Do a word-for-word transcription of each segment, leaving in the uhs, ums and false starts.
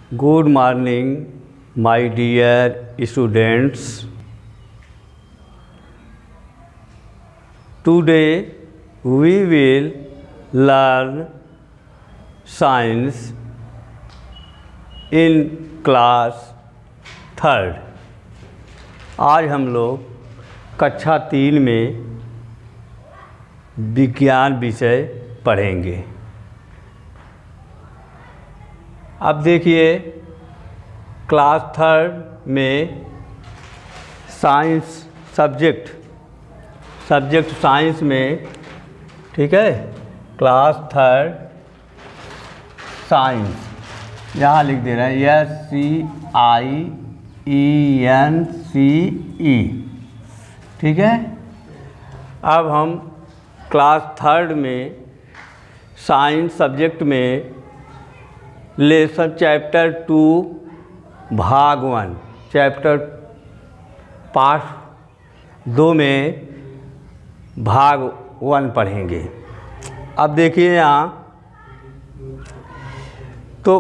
Good morning, my dear students. Today we will learn science in class third. आज हम लोग कक्षा तीन में विज्ञान विषय पढ़ेंगे। अब देखिए, क्लास थर्ड में साइंस सब्जेक्ट सब्जेक्ट साइंस में, ठीक है, क्लास थर्ड साइंस यहाँ लिख दे रहे हैं, एस सी आई ई एन सी ई, ठीक है। अब हम क्लास थर्ड में साइंस सब्जेक्ट में लेसन चैप्टर टू भाग वन, चैप्टर पार्ट दो में भाग वन पढ़ेंगे। अब देखिए यहाँ तो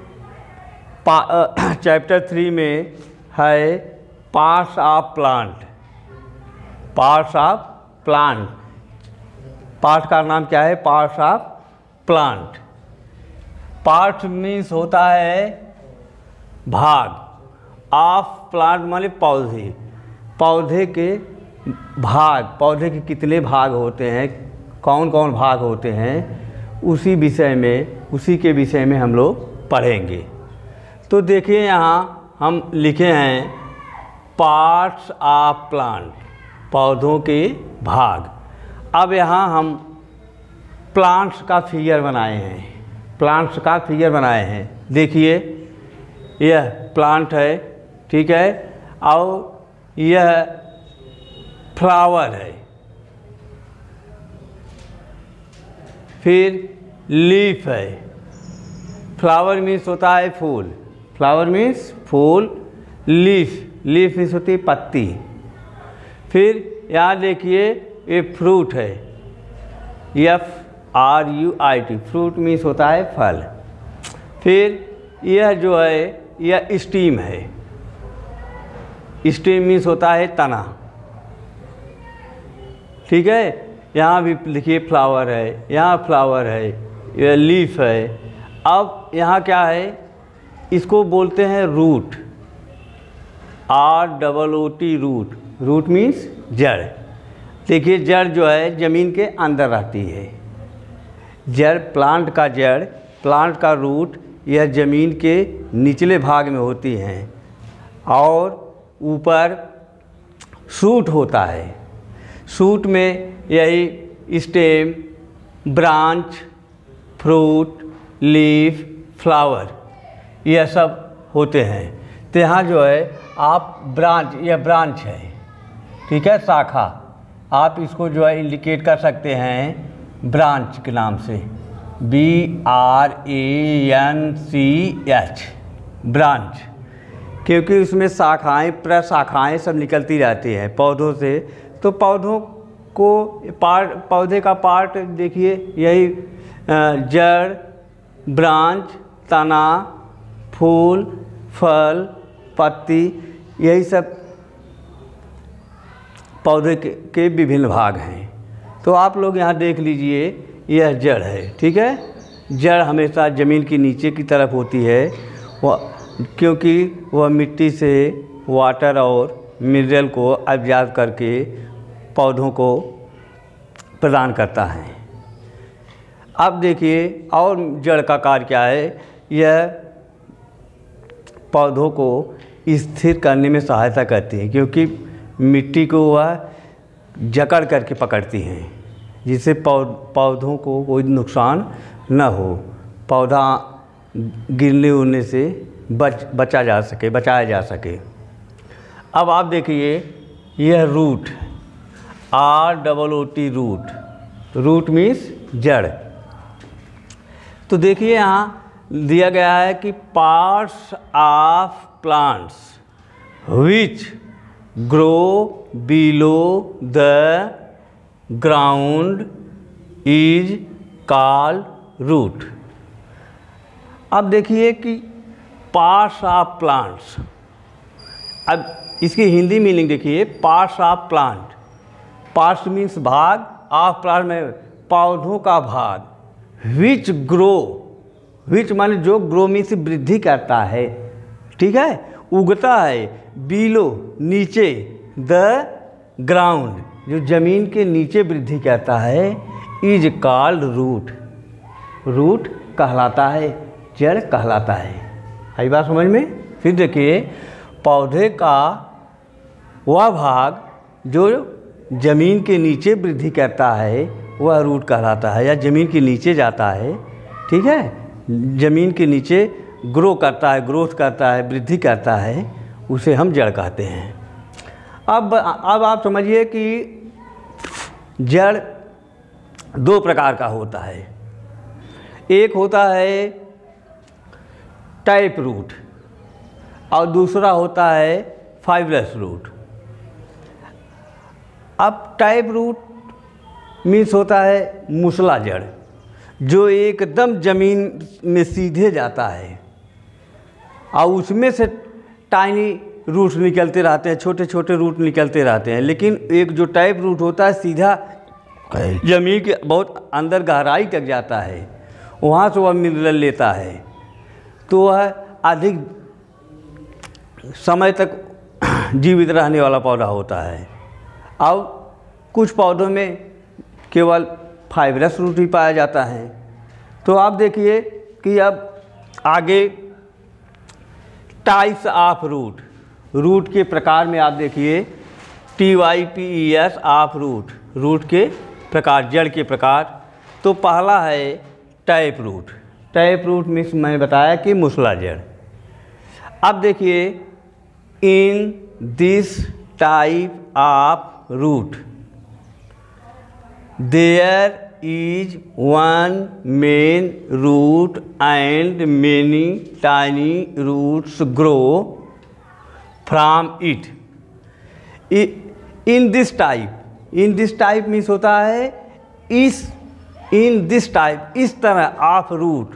चैप्टर थ्री में है parts of plant. Parts of plant, part का नाम क्या है? Parts of plant. Part means होता है भाग, ऑफ प्लांट माने पौधे। पौधे के भाग, पौधे के कितने भाग होते हैं, कौन कौन भाग होते हैं, उसी विषय में उसी के विषय में हम लोग पढ़ेंगे। तो देखिए यहाँ हम लिखे हैं पार्ट्स ऑफ प्लांट, पौधों के भाग। अब यहाँ हम प्लांट्स का फिगर बनाए हैं, प्लांट्स का फिगर बनाए हैं। देखिए यह प्लांट है, ठीक है, और यह फ्लावर है, फिर लीफ है। फ्लावर मीन्स होता है फूल, फ्लावर मीन्स फूल। लीफ, लीफ मीन्स होती है पत्ती। फिर यहाँ देखिए ये फ्रूट है, F R U I T, fruit means होता है फल। फिर यह जो है यह स्टीम है, स्टीम मीन्स होता है तना, ठीक है। यहाँ भी लिखिए फ्लावर है, यहाँ फ्लावर है, यह लीफ है। अब यहाँ क्या है, इसको बोलते हैं root, R double O T, root. Root means जड़। देखिए जड़ जो है ज़मीन के अंदर रहती है। जड़, प्लांट का जड़, प्लांट का रूट, यह ज़मीन के निचले भाग में होती हैं, और ऊपर शूट होता है। शूट में यही stem, branch, fruit, leaf, flower, यह सब होते हैं। तो यहाँ जो है आप ब्रांच, यह ब्रांच है, ठीक है, शाखा। आप इसको जो है इंडिकेट कर सकते हैं ब्रांच के नाम से, B R A N C H, branch. क्योंकि उसमें शाखाएँ, प्रशाखाएँ सब निकलती रहती हैं पौधों से। तो पौधों को पार्ट, पौधे का पार्ट देखिए यही जड़, ब्रांच, तना, फूल, फल, पत्ती, यही सब पौधे के, के विभिन्न भाग हैं। तो आप लोग यहाँ देख लीजिए, यह जड़ है, ठीक है। जड़ हमेशा ज़मीन के नीचे की तरफ होती है, वह क्योंकि वह मिट्टी से वाटर और मिनरल को अब्जॉर्ब करके पौधों को प्रदान करता है। अब देखिए और जड़ का कार्य क्या है, यह पौधों को स्थिर करने में सहायता करती है, क्योंकि मिट्टी को वह जकड़ करके पकड़ती हैं, जिससे पौधों को कोई नुकसान न हो, पौधा गिरने उड़ने से बच बचा जा सके, बचाया जा सके। अब आप देखिए यह root, R double O T, root. Root means जड़। तो देखिए यहाँ दिया गया है कि parts of plants which grow below the ground is called root. अब देखिए कि पार्ट्स ऑफ प्लांट्स। अब इसकी हिंदी मीनिंग देखिए, parts of plant, parts means भाग, ऑफ प्लांट में पौधों का भाग, विच ग्रो, विच माने जो, ग्रो मीन्स वृद्धि करता है, ठीक है, उगता है, बिलो नीचे, द ग्राउंड जो ज़मीन के नीचे वृद्धि करता है, इज कॉल्ड रूट, रूट कहलाता है, जड़ कहलाता है। आई बात समझ में? फिर देखिए, पौधे का वह भाग जो ज़मीन के नीचे वृद्धि करता है वह रूट कहलाता है, या ज़मीन के नीचे जाता है, ठीक है, ज़मीन के नीचे ग्रो करता है, ग्रोथ करता है, वृद्धि करता है, उसे हम जड़ कहते हैं। अब अब आप समझिए कि जड़ दो प्रकार का होता है। एक होता है टाइप रूट और दूसरा होता है फाइबरस रूट। अब टाइप रूट मीन्स होता है मूसला जड़, जो एकदम ज़मीन में सीधे जाता है और उसमें से टाइनी रूट निकलते रहते हैं, छोटे छोटे रूट निकलते रहते हैं। लेकिन एक जो टाइप रूट होता है सीधा ज़मीन के बहुत अंदर गहराई तक जाता है, वहाँ से वह मिनरल लेता है, तो वह अधिक समय तक जीवित रहने वाला पौधा होता है। और कुछ पौधों में केवल फाइबरस रूट ही पाया जाता है। तो आप देखिए कि अब आगे टाइप्स ऑफ रूट, रूट के प्रकार में आप देखिए, T Y P E S of root, root के प्रकार, जड़ के प्रकार। तो पहला है tap root. Tap root means मैंने बताया कि मूसला जड़। अब देखिए, in this type of root there is one main root and many tiny roots grow from it. In this type, in this type means होता है इस, इन दिस टाइप, इस तरह of root,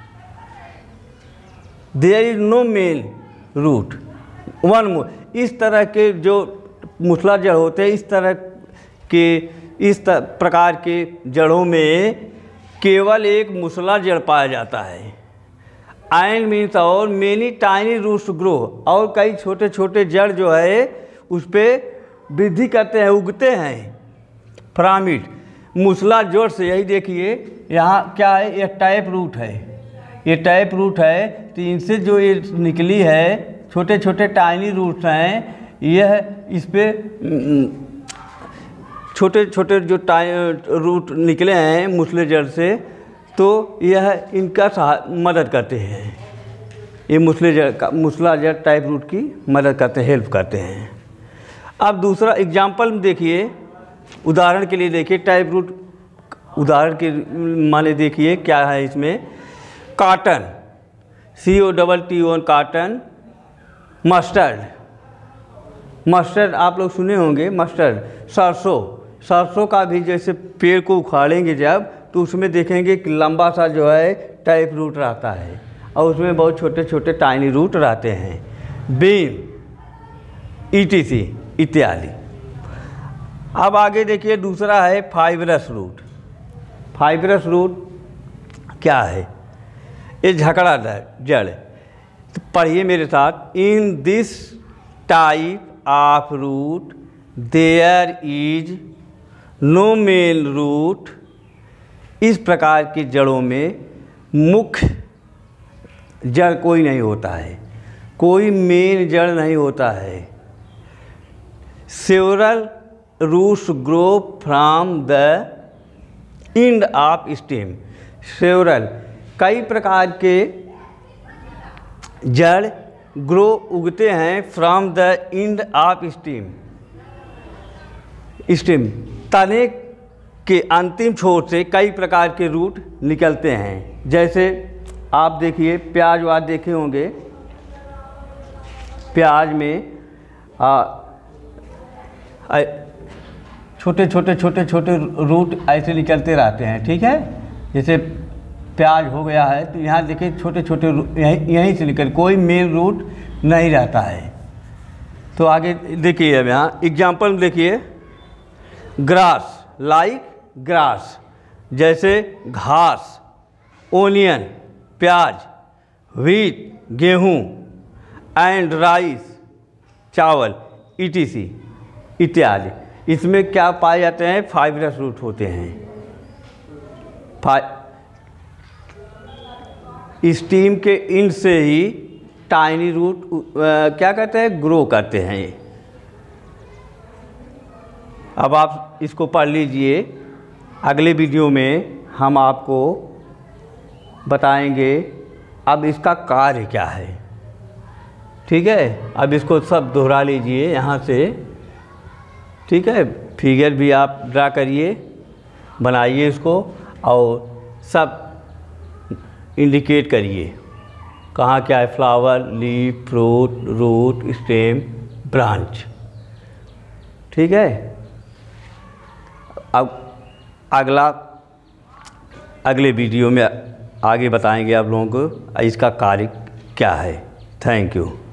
there is no main root, one more, इस तरह के जो मूसला जड़ होते हैं, इस तरह के, इस प्रकार के जड़ों में केवल एक मूसला जड़ पाया जाता है। एंड मीन्स और मेनी टाइनी रूट्स ग्रो, और कई छोटे छोटे जड़ जो है उस पर वृद्धि करते हैं, उगते हैं फ्रॉम इट, मूसला जड़ से। यही देखिए यहाँ क्या है, ये टाइप रूट है, ये टाइप रूट है। तो इनसे जो ये निकली है छोटे छोटे टाइनी रूट्स हैं, यह इस पर छोटे छोटे जो टाइ रूट निकले हैं मूसले जड़ से, तो यह इनका मदद करते हैं, ये मूसले जड़ का, मूसला जड़ टाइप रूट की मदद करते हैं, हेल्प करते हैं। अब दूसरा एग्जाम्पल देखिए, उदाहरण के लिए देखिए, टाइप रूट उदाहरण के माने देखिए क्या है इसमें, cotton, C O double T O N cotton, mustard, mustard आप लोग सुने होंगे, मस्टर्ड, सरसों, सरसों का भी जैसे पेड़ को उखाड़ेंगे जब, तो उसमें देखेंगे कि लंबा सा जो है टाइप रूट रहता है और उसमें बहुत छोटे छोटे टाइनी रूट रहते हैं, बीन, ईटीसी इत्यादि। अब आगे देखिए दूसरा है फाइबरस रूट। फाइबरस रूट क्या है, ये झकड़ा जड़। तो पढ़िए मेरे साथ, in this type of root there is no main root, इस प्रकार की जड़ों में मुख्य जड़ कोई नहीं होता है, कोई मेन जड़ नहीं होता है। Several roots grow from the end of stem, several कई प्रकार के जड़ ग्रो उगते हैं from the end of stem, stem तने के अंतिम छोर से कई प्रकार के रूट निकलते हैं। जैसे आप देखिए प्याज वाज देखे होंगे, प्याज में आ, आ, छोटे छोटे छोटे छोटे रूट ऐसे निकलते रहते हैं, ठीक है। जैसे प्याज हो गया है, तो यहाँ देखिए छोटे छोटे यहीं यहीं से निकल, कोई मेन रूट नहीं रहता है। तो आगे देखिए, अब यहाँ एग्जाम्पल देखिए, ग्रास, लाइक ग्रास, जैसे घास, ओनियन प्याज, व्हीट गेहूँ, एंड राइस चावल, ईटीसी इत्यादि। इसमें क्या पाए जाते हैं? फाइब्रस रूट होते हैं। स्टीम के इंड से ही टाइनी रूट क्या कहते हैं, ग्रो करते हैं। अब आप इसको पढ़ लीजिए। अगले वीडियो में हम आपको बताएंगे अब इसका कार्य क्या है। ठीक है, अब इसको सब दोहरा लीजिए यहाँ से। ठीक है, फिगर भी आप ड्रा करिए, बनाइए इसको, और सब इंडिकेट करिए कहाँ क्या है, flower, leaf, fruit, root, stem, branch. ठीक है, अब अगला अगले वीडियो में आगे बताएंगे आप लोगों को इसका कार्य क्या है। Thank you.